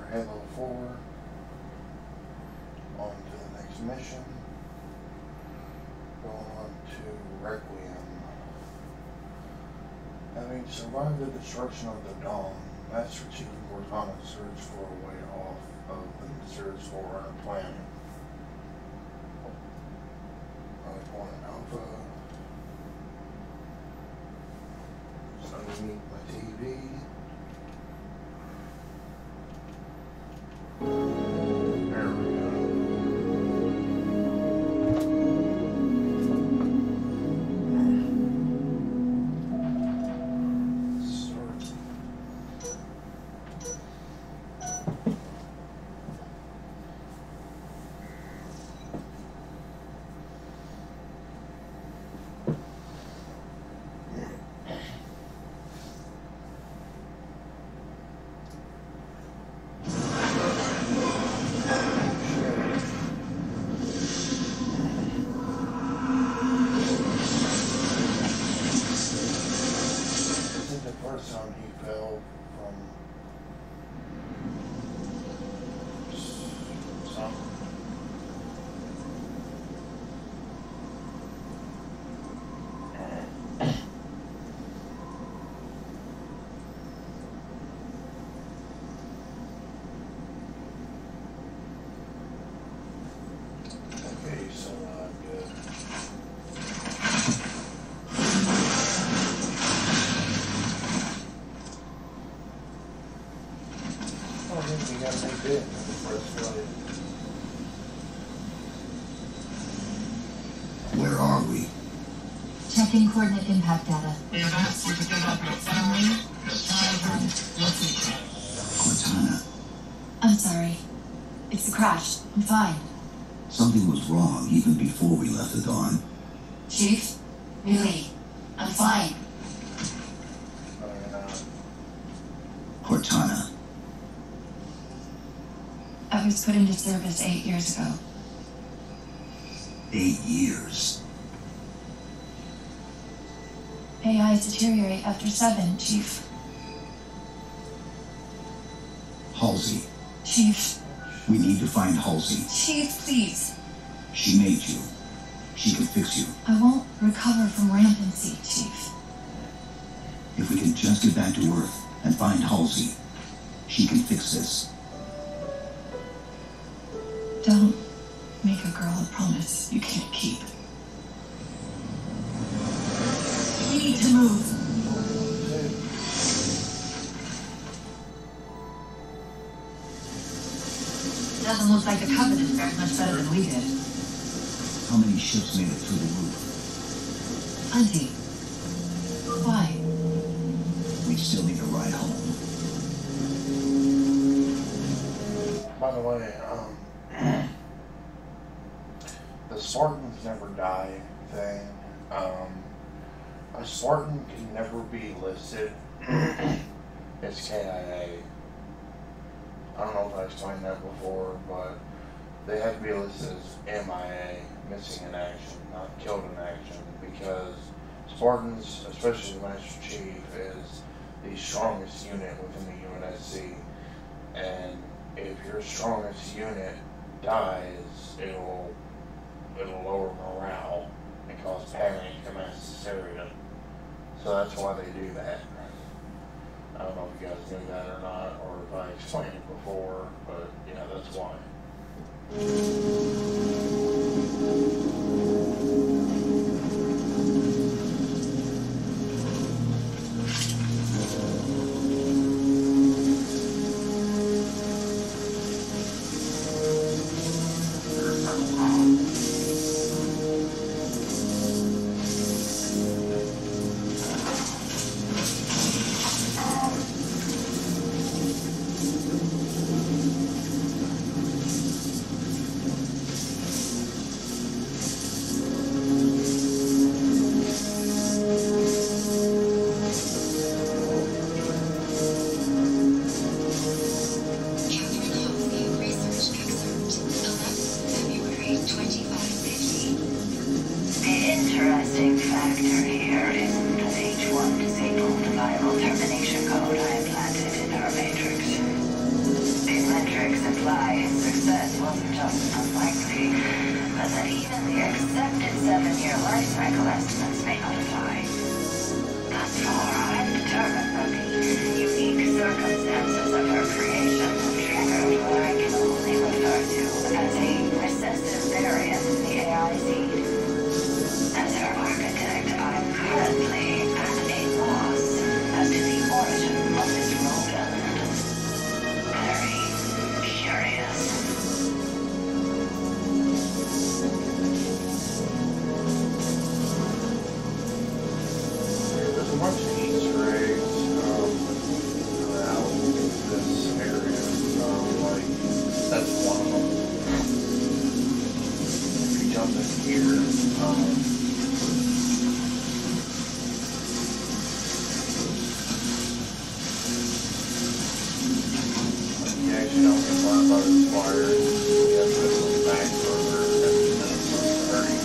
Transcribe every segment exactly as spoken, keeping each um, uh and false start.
Halo four. On to the next mission. Going on to Requiem. Having survived the destruction of the Dawn, Master Chief and Cortana search for a way off of the mysterious Forerunner planet. Another point Alpha. Just underneath my T V. There we go. Time he fell from something. Okay, so uh, good. I think we gotta make it first flight. Where are we? Checking coordinate impact data. Cortana. I'm sorry. It's a crash. I'm fine. Something was wrong even before we left the Dawn. Chief? Really? I'm fine. Uh, Cortana. I was put into service eight years ago. Eight years. A Is deteriorate after seven, Chief. Halsey. Chief. We need to find Halsey. Chief, please. She made you. She can fix you. I won't recover from rampancy, Chief. If we can just get back to Earth and find Halsey, she can fix this. Don't make a girl a promise you can't keep. We need to move. Doesn't look like the Covenant fared much better than we did. How many ships made it through the roof? Plenty. Why? We still need a ride home. by the way, um, the Spartans never die thing. Um, a Spartan can never be listed as K I A. I don't know if I explained that before, but they have to be listed as M I A, missing in action, not killed in action, because Spartans, especially the Master Chief, is the strongest unit within the U N S C, and if your strongest unit dies, it'll it'll lower morale and cause panic and mass hysteria. So that's why they do that. I don't know if you guys knew that or not, or if I explained it before, but yeah, that's why. fly, success wasn't just unlikely, but that even the accepted seven-year life cycle estimates may not apply. Thus far, I've determined that the unique circumstances of her creation have triggered what I can only refer to as a recessive variant in the A I seed. As her architect, I'm currently at a loss as to the origin of this rodent. Very curious. There's a bunch of Easter eggs um, around this area. Um, like, that's one of them. If you jump in here, um, you actually don't get burned by this fire. You have to look back further and then it's hurting.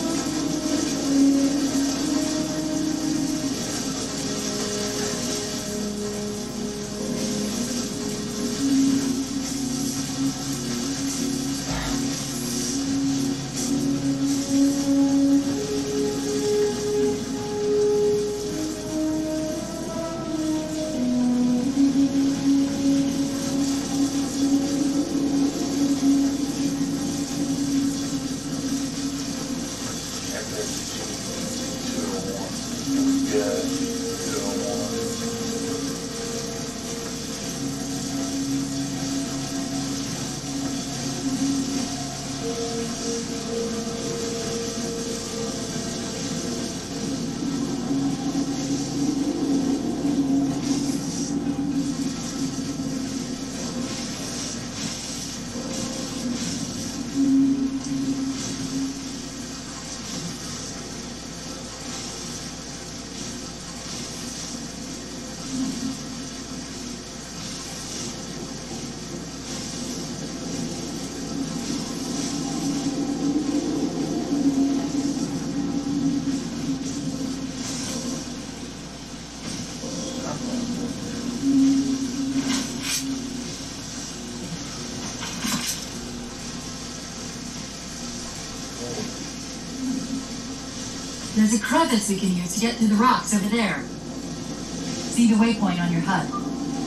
There's a crevice we can use to get through the rocks over there. See the waypoint on your H U D.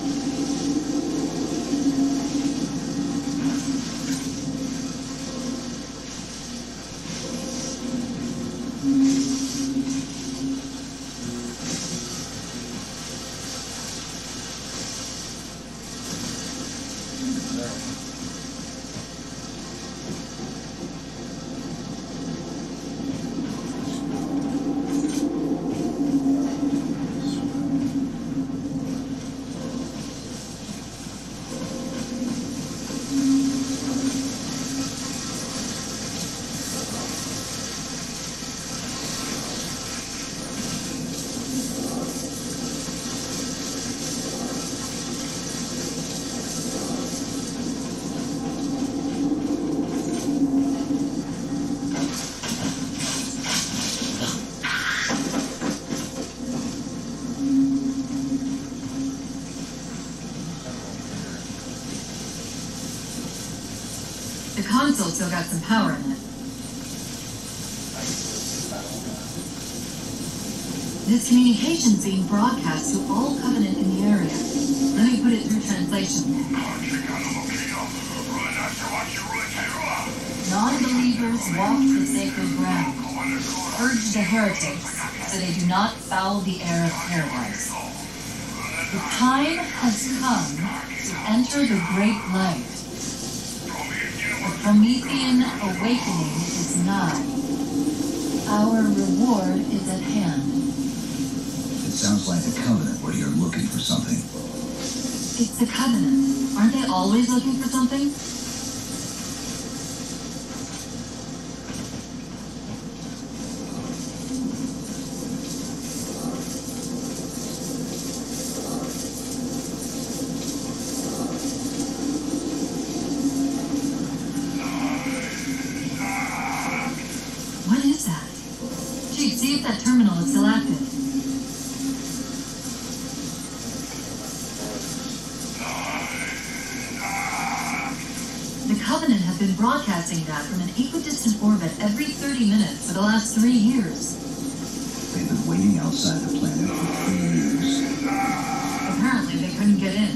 The console still got some power in it. This communication's being broadcast to all Covenant in the area. Let me put it through translation. Non-believers walk the sacred ground. Urge the heretics so they do not foul the air of paradise. The time has come to enter the great light. The Promethean awakening is nigh. Our reward is at hand. It sounds like the Covenant where you're looking for something. It's the Covenant. Aren't they always looking for something? What is that? Chief, see if that terminal is still active. broadcasting that from an equidistant orbit every thirty minutes for the last three years. They've been waiting outside the planet for three years. Apparently they couldn't get in.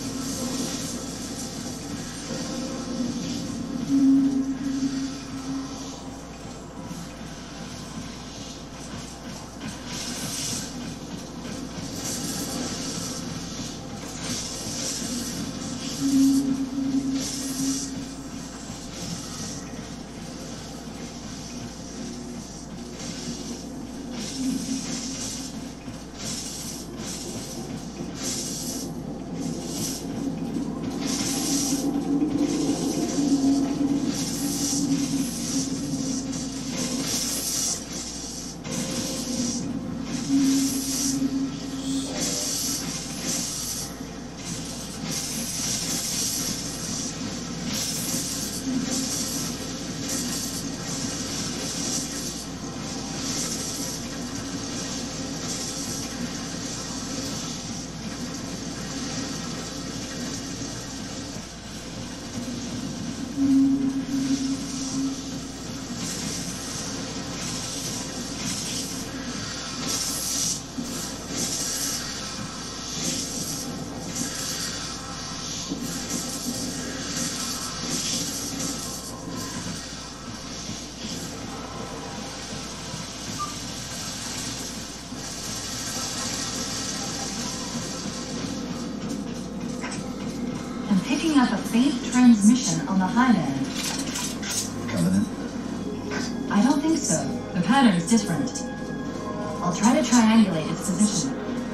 Picking up a faint transmission on the high end. Covenant? I don't think so. The pattern's different. I'll try to triangulate its position.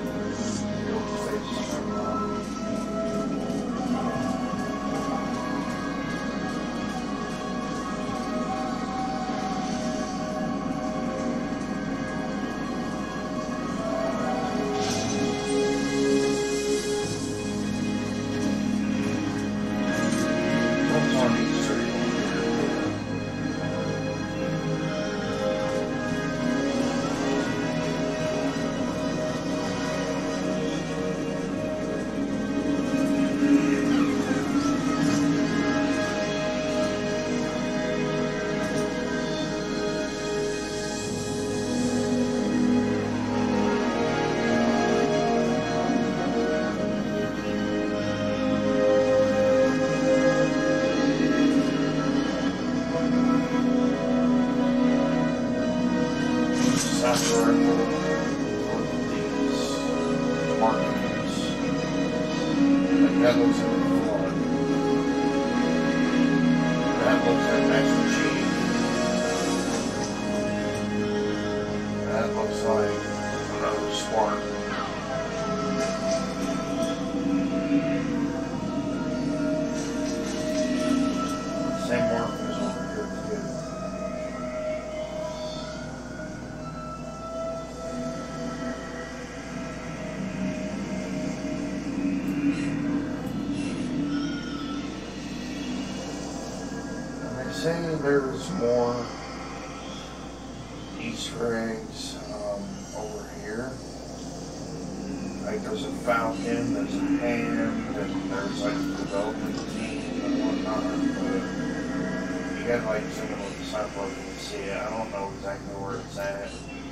That looks like the floor. That looks like Master Chief. That looks like another spark. Same work is over here too. Say there's more Easter eggs um, over here. Like there's a falcon, there's a hand, and there's like a development team and whatnot. But you gotta like zoom in with the sniper to see it. I don't know exactly where it's at.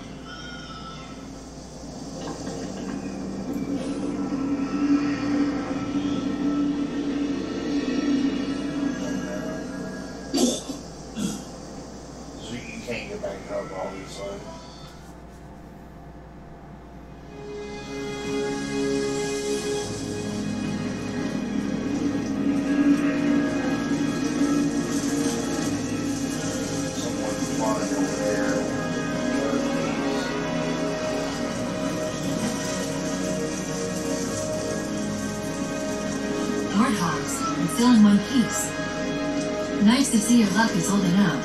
Can't get back up, obviously. Someone flying over there. Warthogs, I'm still in one piece. Nice to see your luck is holding out.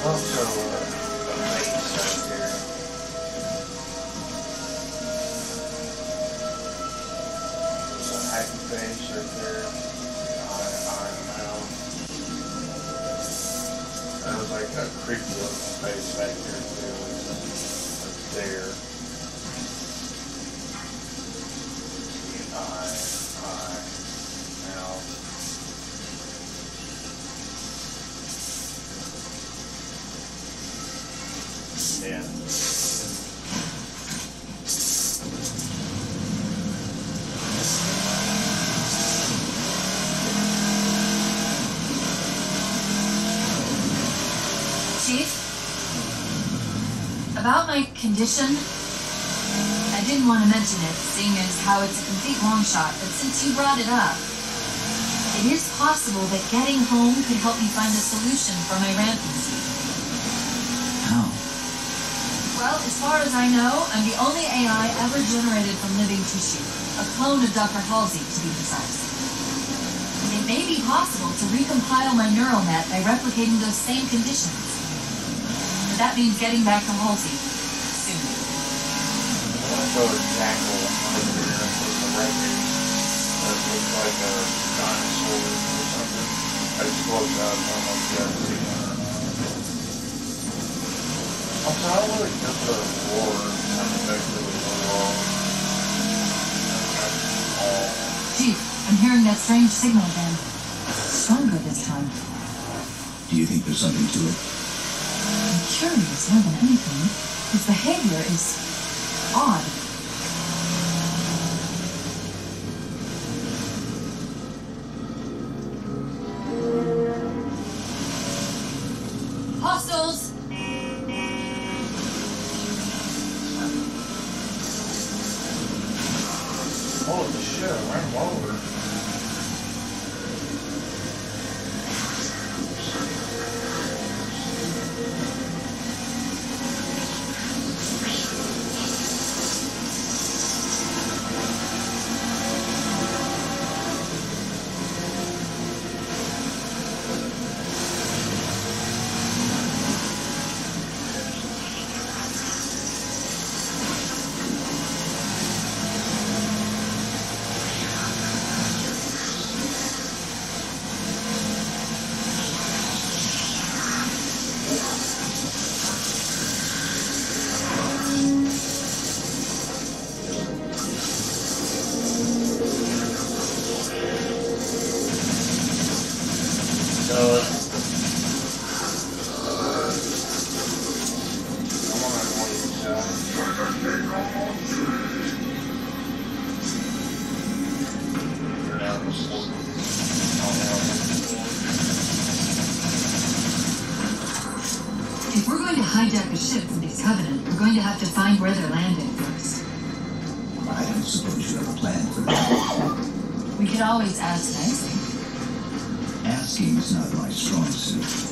also uh, a base out here. There's a hacky base right there. I, I don't know. There was like a creepy looking space back there too. It's there. I, I, now. Yeah. Chief? About my condition? I didn't want to mention it, seeing as how it's a complete long shot, but since you brought it up, it is possible that getting home could help me find a solution for my ramping suit. How? Well, as far as I know, I'm the only A I ever generated from living tissue. A clone of Doctor Halsey, to be precise. It may be possible to recompile my neural net by replicating those same conditions. But that means getting back to Halsey soon. I saw a jackal over there with the record that looks like a dinosaur or something. I just looked up and almost got to see one. I'm trying to look at the war and back to the wall. Chief, I'm hearing that strange signal again. Stronger this time. Do you think there's something to it? I'm curious more than anything. His behavior is odd. Hostiles! Holy shit, I ran him over. If we're going to hijack a ship from these Covenant, we're going to have to find where they're landing first. I don't suppose you have a plan for that. We could always ask nicely. Asking is not my strong suit.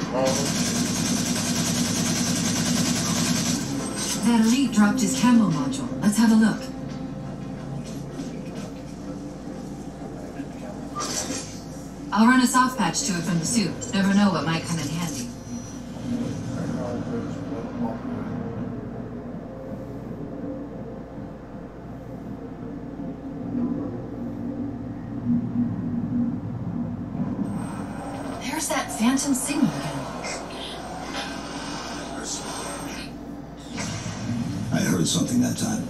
That elite dropped his camo module. Let's have a look. I'll run a soft patch to it from the suit. Never know what might come in handy. There's that phantom signal again. I heard something that time.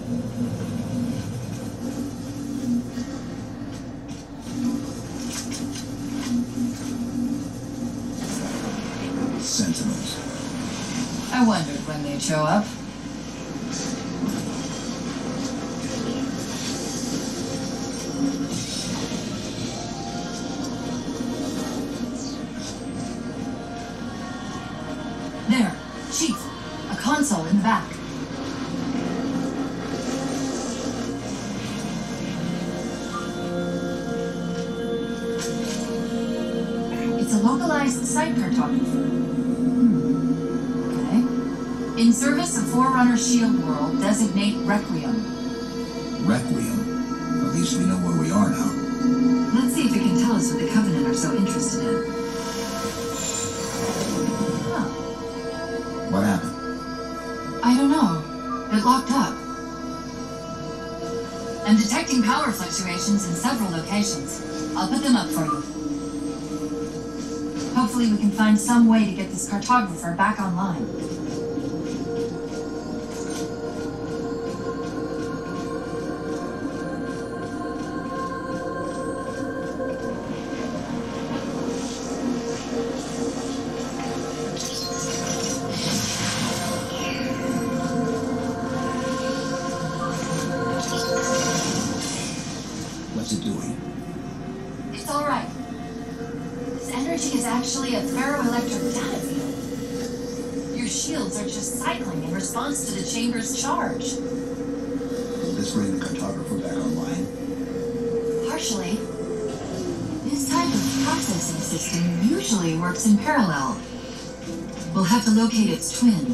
Sentinels. I wondered when they'd show up. There, Chief. A console in the back. It's a localized site cartographer. In service of Forerunner Shield World, designate Requiem. Requiem? At least we know where we are now. Let's see if it can tell us what the Covenant are so interested in. Huh. What happened? I don't know. It locked up. I'm detecting power fluctuations in several locations. I'll put them up for you. Hopefully we can find some way to get this cartographer back online. What's it doing? It's all right. This energy is actually a ferroelectric data field. Your shields are just cycling in response to the chamber's charge. Will this bring the cartographer back online? Partially. This type of processing system usually works in parallel. We'll have to locate its twin.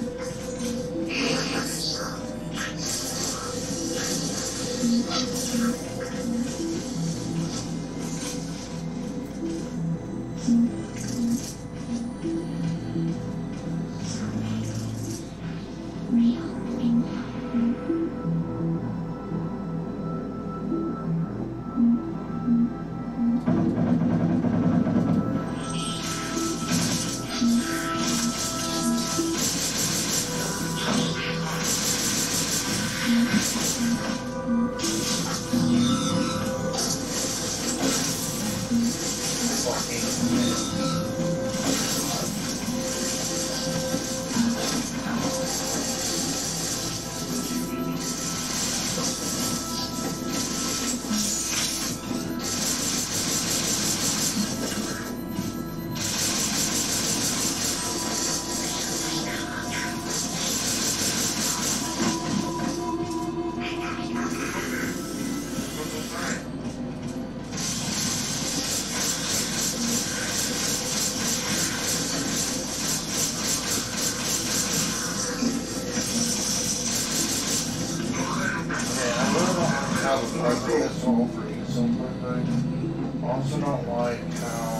Also don't like how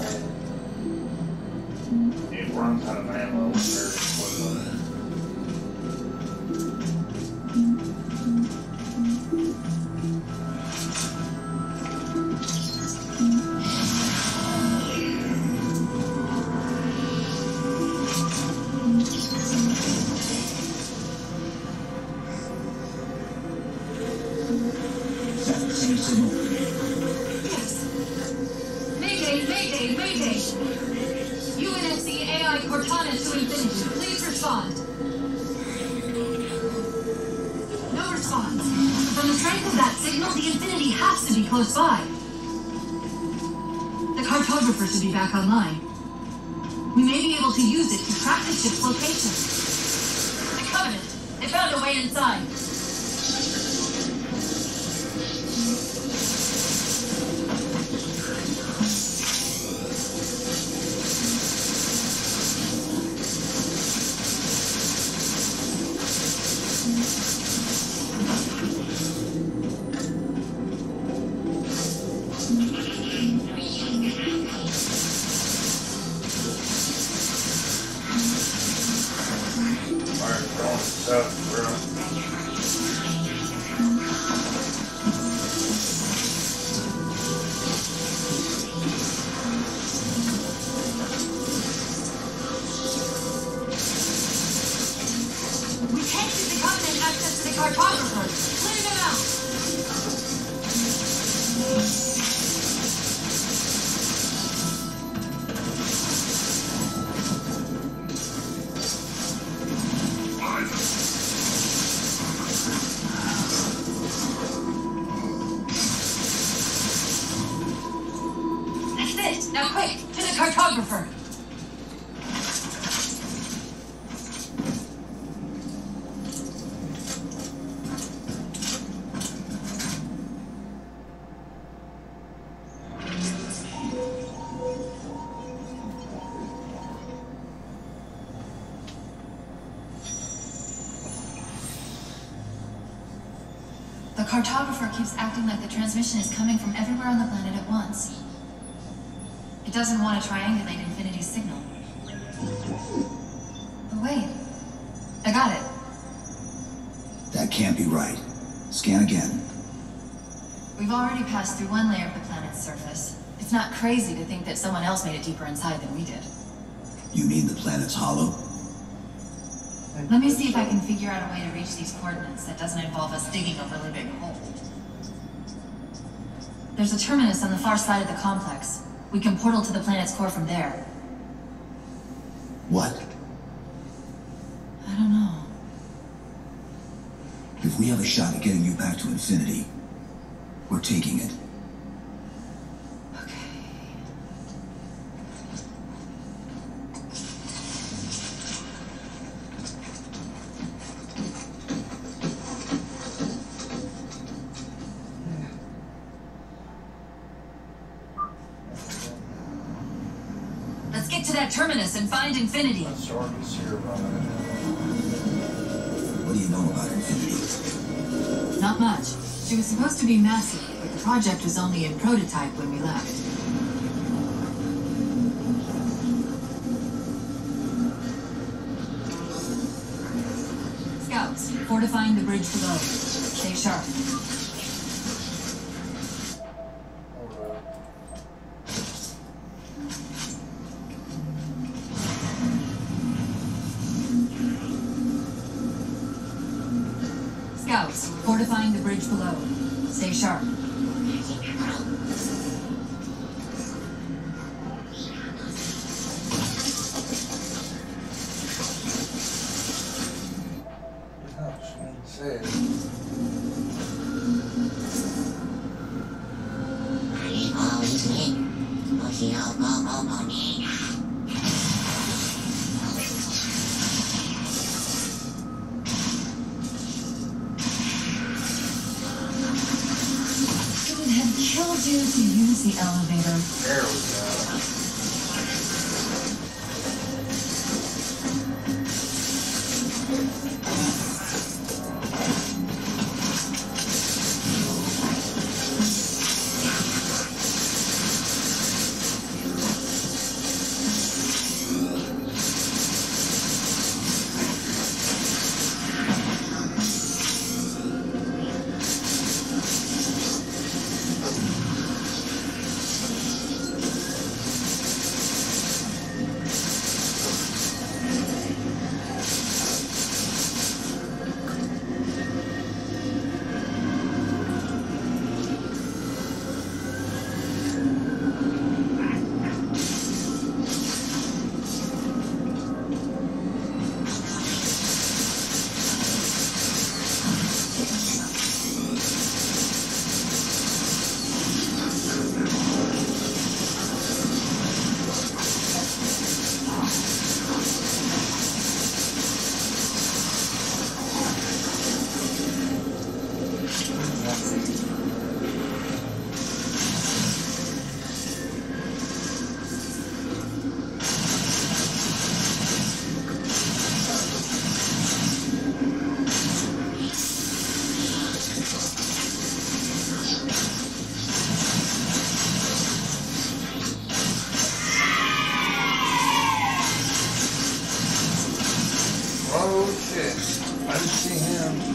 it runs out of ammo very quickly. Is that the same signal? Mayday, Mayday! U N S C A I Cortana to infinity. Please respond. No response. From the strength of that signal, the infinity has to be close by. The cartographer should be back online. We may be able to use it to track the ship's location. The Covenant. They found a way inside. That's true. We can't give the Covenant access to the cartographers. Clear them out. That's it. Now quick, to the cartographer. The cartographer keeps acting like the transmission is coming from everywhere on the planet at once. It doesn't want to triangulate Infinity's signal. But wait. I got it. That can't be right. Scan again. We've already passed through one layer of the planet's surface. It's not crazy to think that someone else made it deeper inside than we did. You mean the planet's hollow? Let me see if I can figure out a way to reach these coordinates that doesn't involve us digging a really big hole. There's a terminus on the far side of the complex. We can portal to the planet's core from there. What? I don't know. If we have a shot at getting you back to Infinity, we're taking it. Okay. Let's get to that terminus and find Infinity. Let's already see her running. What do you know about Infinity? Not much. She was supposed to be massive, but the project was only in prototype when we left. Scouts, fortifying the bridge below. Stay sharp. Hold up. Scouts, fortifying the bridge below. Stay sharp. Oh, she didn't say it. Should it have killed you to use the elevator? There we go. Oh shit. I didn't see him.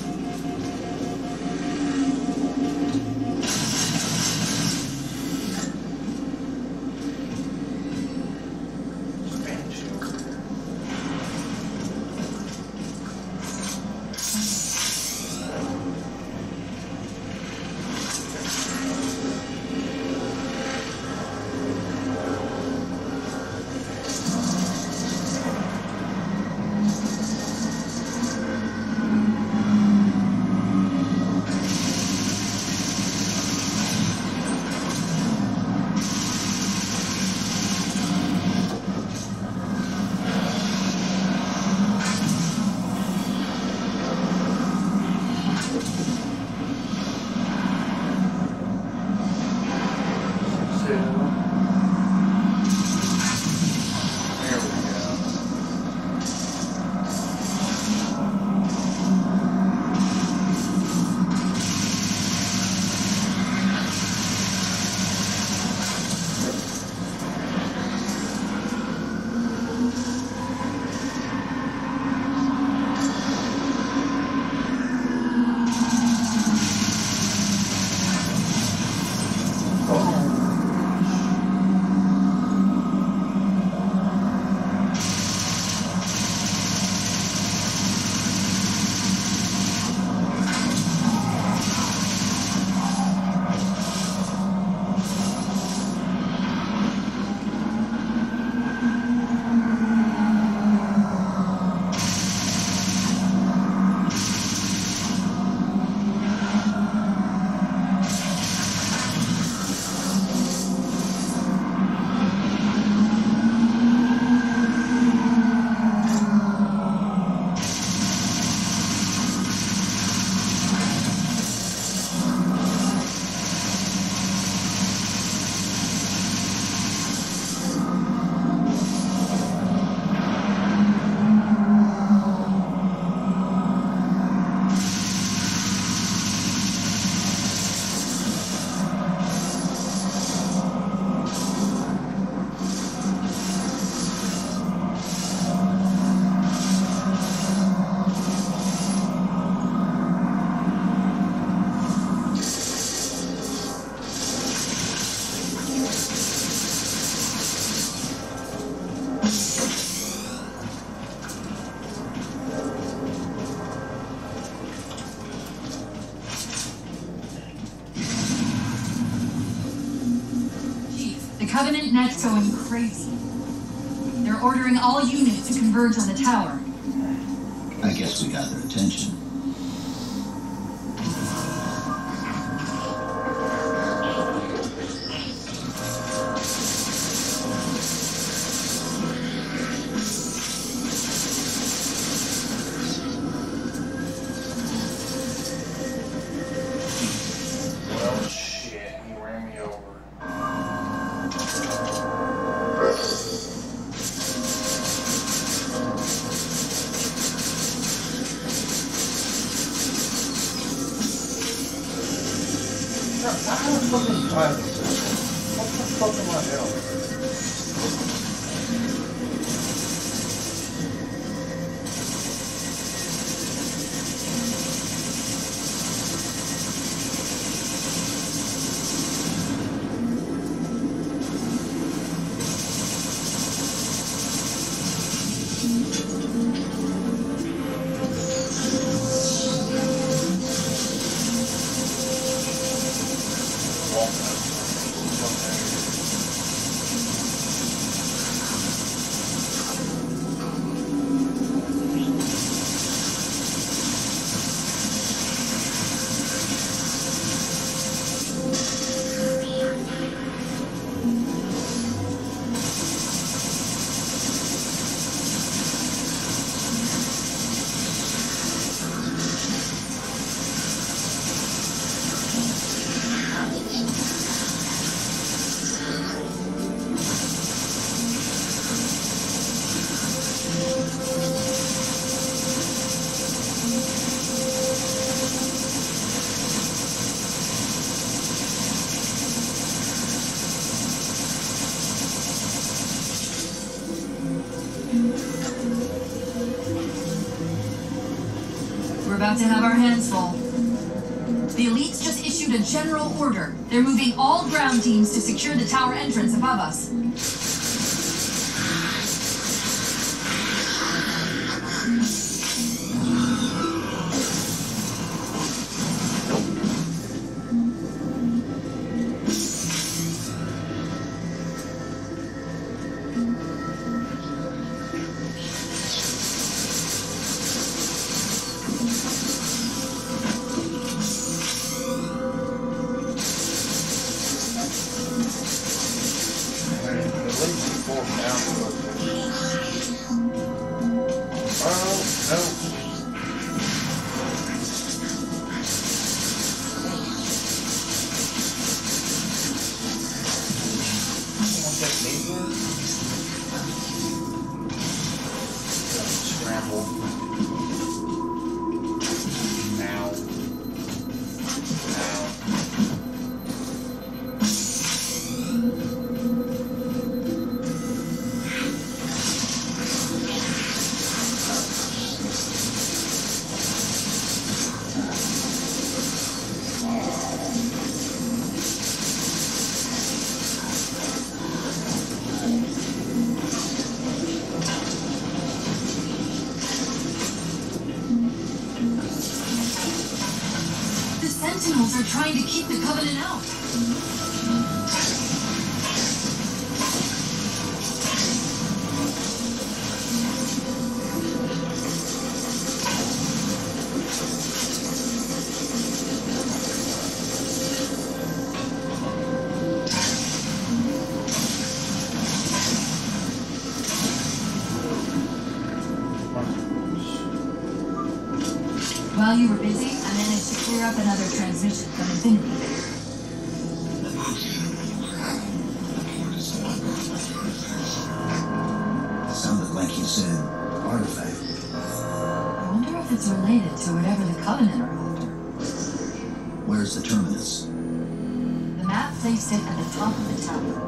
Covenant net's going crazy. They're ordering all units to converge on the tower. I guess we got their attention. Well, shit, he ran me over. How the fuck is time this? What the fuck am I doing? about to have our hands full. The elites just issued a general order. They're moving all ground teams to secure the tower entrance above us. Sentinels are trying to keep the Covenant out. While you were busy, I managed to clear up another transmission from Infinity. It sounded like he said artifact. I wonder if it's related to whatever the Covenant are after. Where's the terminus? The map placed it at the top of the tower.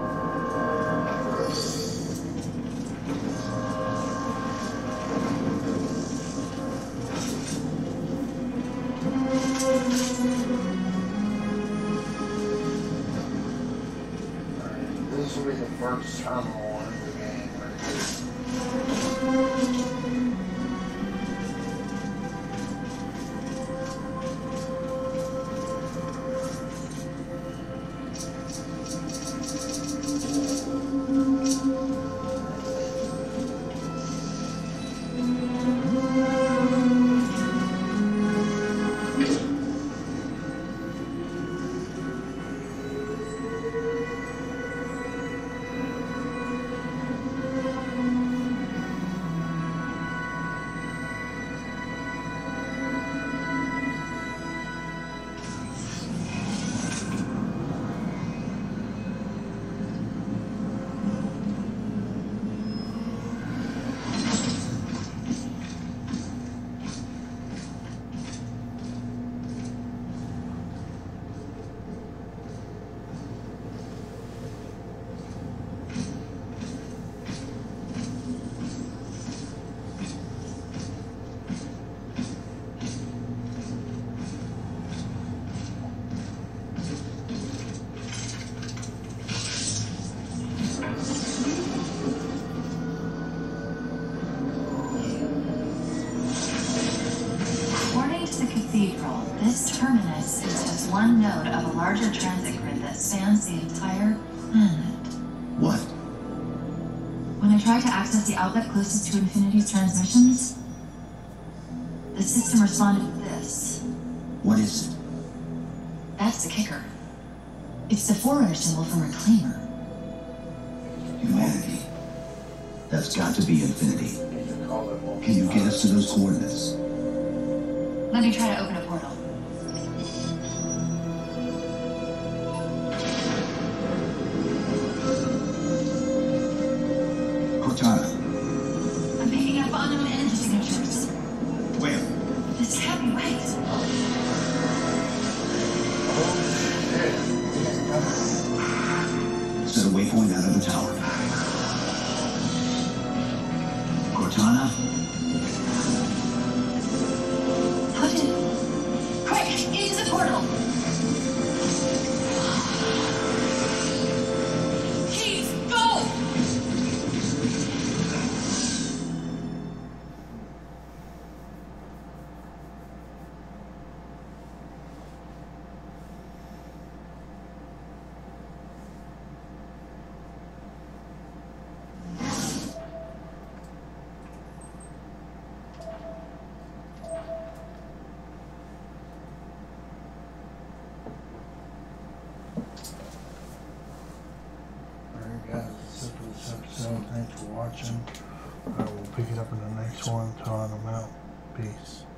This will be the first terminal in the game right here. This terminus is just one node of a larger transit grid that spans the entire planet. What? When I tried to access the outlet closest to Infinity's transmissions, the system responded with this. What is it? That's the kicker. It's the Forerunner symbol from Reclaimer. Humanity. That's got to be Infinity. Can you get us to those coordinates? Let me try to open a portal. Cortana. I'm picking up unknown energy signatures. Where? This can't be right. Set a waypoint out of the tower. Cortana? How did watching. I will pick it up in the next one. Till I'm out. Peace.